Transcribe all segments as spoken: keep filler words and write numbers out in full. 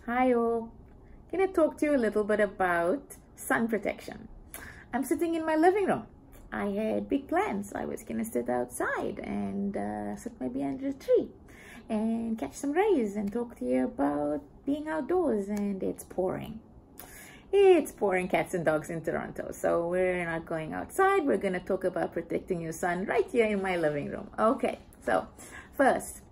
Hi all, going to talk to you a little bit about sun protection. I'm sitting in my living room. I had big plans. I was going to sit outside and uh, sit maybe under a tree and catch some rays and talk to you about being outdoors, and it's pouring. It's pouring cats and dogs in Toronto, so we're not going outside. We're going to talk about protecting your sun right here in my living room. Okay, so first,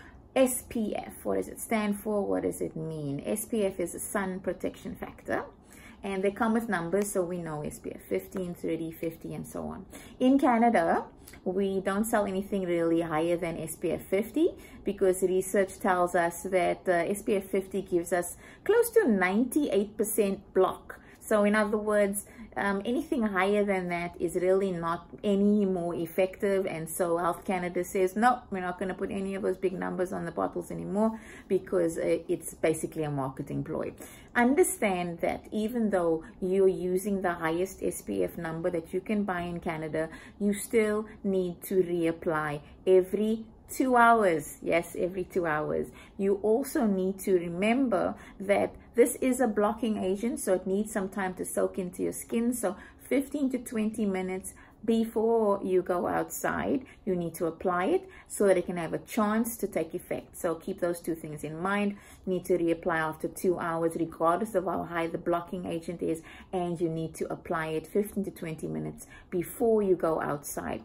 S P F. What does it stand for? What does it mean? S P F is a sun protection factor, and they come with numbers, so we know S P F fifteen, thirty, fifty, and so on. In Canada, we don't sell anything really higher than S P F fifty because research tells us that uh, S P F fifty gives us close to ninety-eight percent block. So in other words, um, anything higher than that is really not any more effective, and so Health Canada says no, we're not going to put any of those big numbers on the bottles anymore because uh, it's basically a marketing ploy. Understand that even though you're using the highest S P F number that you can buy in Canada, you still need to reapply every two hours. Yes, every two hours. You also need to remember that this is a blocking agent, so it needs some time to soak into your skin. So fifteen to twenty minutes before you go outside, you need to apply it so that it can have a chance to take effect. So keep those two things in mind. You need to reapply after two hours, regardless of how high the blocking agent is, and you need to apply it fifteen to twenty minutes before you go outside.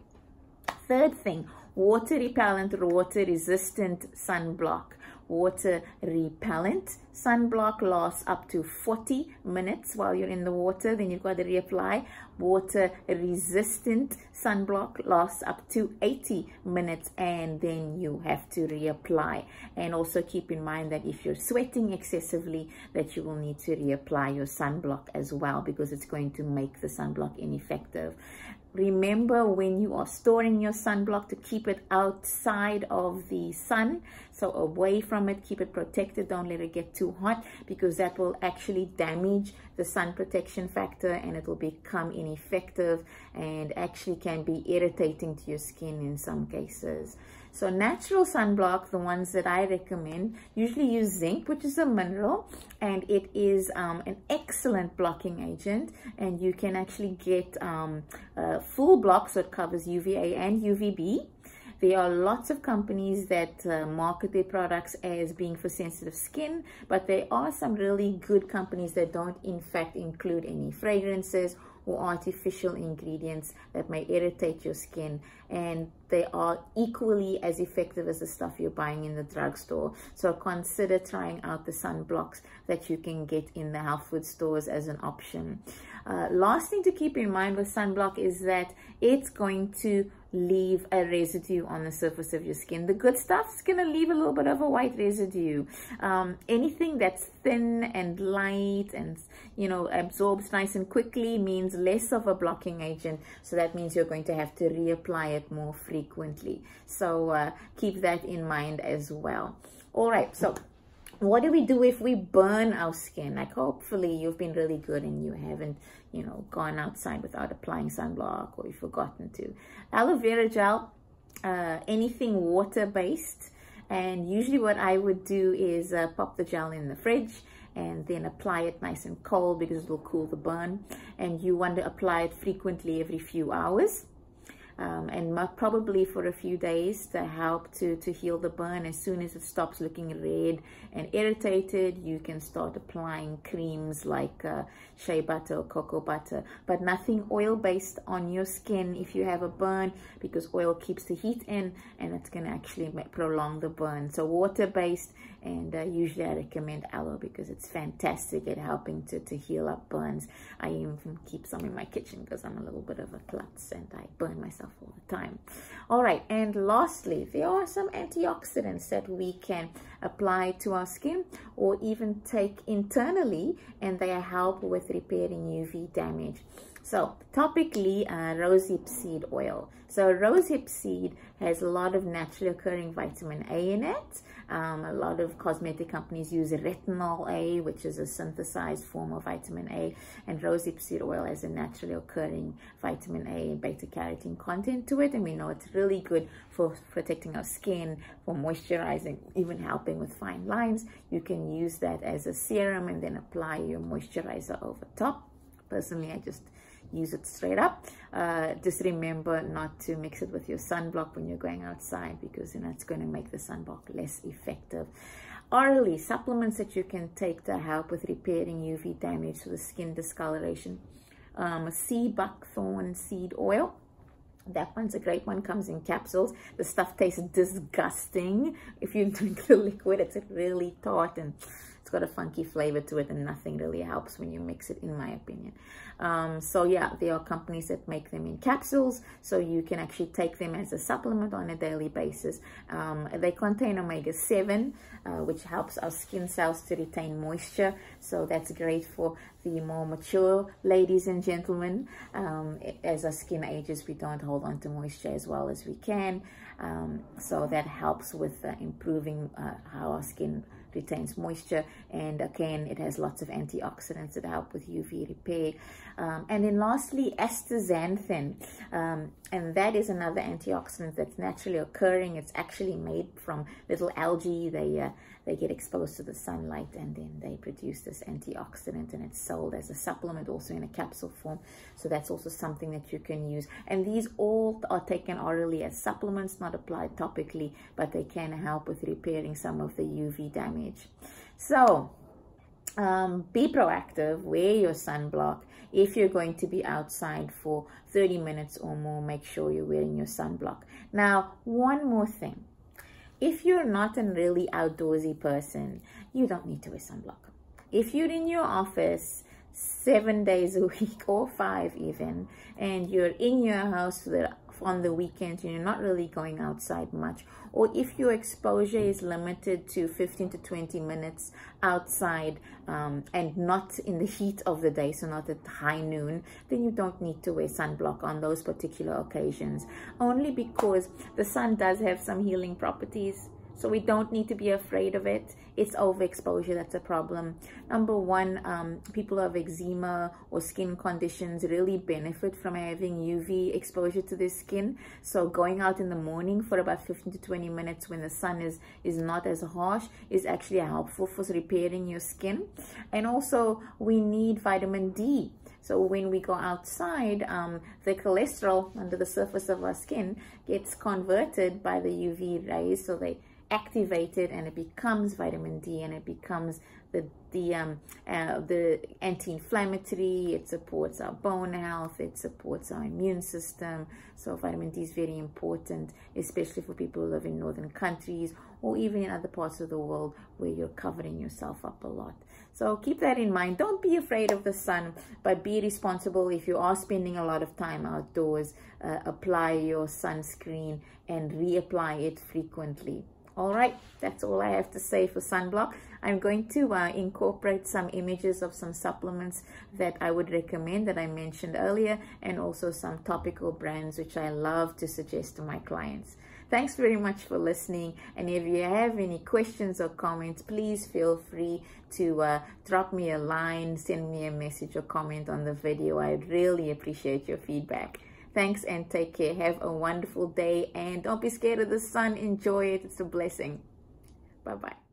Third thing, water repellent, water resistant sunblock. Water repellent sunblock lasts up to forty minutes while you're in the water, then you've got to reapply. Water resistant sunblock lasts up to eighty minutes, and then you have to reapply. And also keep in mind that if you're sweating excessively, that you will need to reapply your sunblock as well, because it's going to make the sunblock ineffective. Remember, when you are storing your sunblock, to keep it outside of the sun, so away from it, keep it protected. Don't let it get too hot, because that will actually damage the sun protection factor and it will become ineffective and actually can be irritating to your skin in some cases. So natural sunblock, the ones that I recommend, usually use zinc, which is a mineral, and it is um, an excellent blocking agent, and you can actually get um, a full block, so it covers U V A and U V B. There are lots of companies that uh, market their products as being for sensitive skin, but there are some really good companies that don't in fact include any fragrances or artificial ingredients that may irritate your skin, and they are equally as effective as the stuff you're buying in the drugstore. So consider trying out the sunblocks that you can get in the health food stores as an option. Uh, last thing to keep in mind with sunblock is that it's going to leave a residue on the surface of your skin. The good stuff is going to leave a little bit of a white residue. Um, anything that's thin and light and, you know, absorbs nice and quickly means less of a blocking agent. So that means you're going to have to reapply it more frequently. So uh, keep that in mind as well. All right, so what do we do if we burn our skin? Like, hopefully you've been really good and you haven't, you know, gone outside without applying sunblock, or you've forgotten to. Aloe vera gel, uh, anything water-based. And usually what I would do is uh, pop the gel in the fridge and then apply it nice and cold, because it will cool the burn. And you want to apply it frequently, every few hours. Um, and probably for a few days to help to, to heal the burn. As soon as it stops looking red and irritated, you can start applying creams like uh, shea butter or cocoa butter, but nothing oil-based on your skin if you have a burn, because oil keeps the heat in and it's going to actually make, prolong the burn. So water-based, and uh, usually I recommend aloe because it's fantastic at helping to, to heal up burns. I even keep some in my kitchen because I'm a little bit of a klutz and I burn myself all the time. All right, and lastly, there are some antioxidants that we can apply to our skin or even take internally, and they help with repairing U V damage. So topically, uh, rosehip seed oil. So rosehip seed has a lot of naturally occurring vitamin A in it. Um, a lot of cosmetic companies use retinol A, which is a synthesized form of vitamin A, and rosehip seed oil has a naturally occurring vitamin A and beta carotene content to it, and we know it's really good for protecting our skin, for moisturizing, even helping with fine lines. You can use that as a serum and then apply your moisturizer over top. Personally, I just use it straight up. Uh, just remember not to mix it with your sunblock when you're going outside, because then it's going to make the sunblock less effective. Orally, supplements that you can take to help with repairing U V damage to the skin discoloration. Um, sea buckthorn seed oil. That one's a great one, comes in capsules. The stuff tastes disgusting. If you drink the liquid, it's really tart and it's got a funky flavor to it, and nothing really helps when you mix it, in my opinion. Um, so yeah, there are companies that make them in capsules, so you can actually take them as a supplement on a daily basis. Um, they contain omega seven, uh, which helps our skin cells to retain moisture, so that's great for the more mature ladies and gentlemen. Um, as our skin ages, we don't hold on to moisture as well as we can, um, so that helps with uh, improving uh, how our skin retains moisture. And again, it has lots of antioxidants that help with U V repair. Um, and then lastly, astaxanthin, um, and that is another antioxidant that's naturally occurring. It's actually made from little algae. They uh, they get exposed to the sunlight, and then they produce this antioxidant, and it's sold as a supplement, also in a capsule form. So that's also something that you can use. And these all are taken orally as supplements, not applied topically, but they can help with repairing some of the U V damage. So um, be proactive, wear your sunblock. If you're going to be outside for thirty minutes or more, make sure you're wearing your sunblock. Now, one more thing. If you're not a really outdoorsy person, you don't need to wear sunblock. If you're in your office seven days a week or five even, and you're in your house on the weekends and you're not really going outside much, or if your exposure is limited to fifteen to twenty minutes outside um, and not in the heat of the day, so not at high noon, then you don't need to wear sunblock on those particular occasions, only because the sun does have some healing properties. So we don't need to be afraid of it. It's overexposure that's a problem. Number one, um, people who have eczema or skin conditions really benefit from having U V exposure to their skin. So going out in the morning for about fifteen to twenty minutes when the sun is, is not as harsh is actually helpful for repairing your skin. And also we need vitamin D. So when we go outside, um, the cholesterol under the surface of our skin gets converted by the U V rays, so they activate it and it becomes vitamin D, and it becomes the the um uh, the anti-inflammatory. It supports our bone health, it supports our immune system. So vitamin D is very important, especially for people who live in northern countries or even in other parts of the world where you're covering yourself up a lot. So keep that in mind. Don't be afraid of the sun, but be responsible. If you are spending a lot of time outdoors, uh, apply your sunscreen and reapply it frequently. All right, that's all I have to say for sunblock. I'm going to uh, incorporate some images of some supplements that I would recommend that I mentioned earlier, and also some topical brands which I love to suggest to my clients. Thanks very much for listening, and if you have any questions or comments, please feel free to uh, drop me a line, send me a message or comment on the video. I'd really appreciate your feedback. Thanks and take care. Have a wonderful day, and don't be scared of the sun. Enjoy it. It's a blessing. Bye-bye.